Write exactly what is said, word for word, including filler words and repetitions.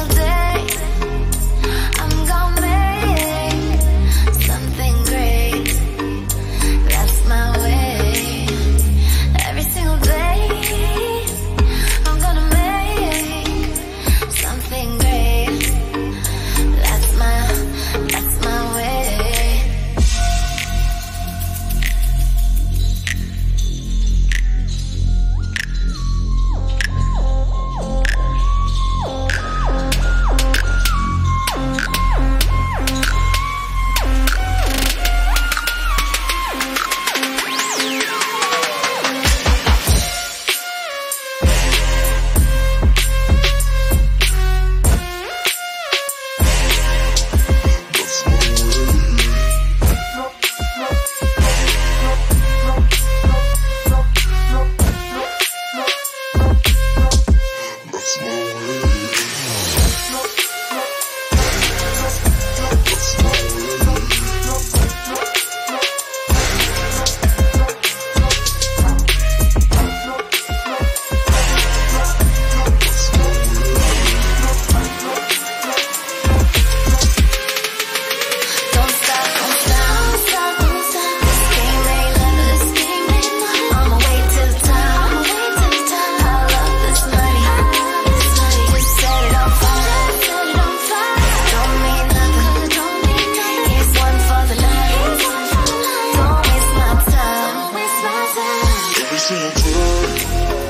single day I'm gonna make something great. That's my way. Every single day I'm gonna make something great. That's my, that's my way. Every single time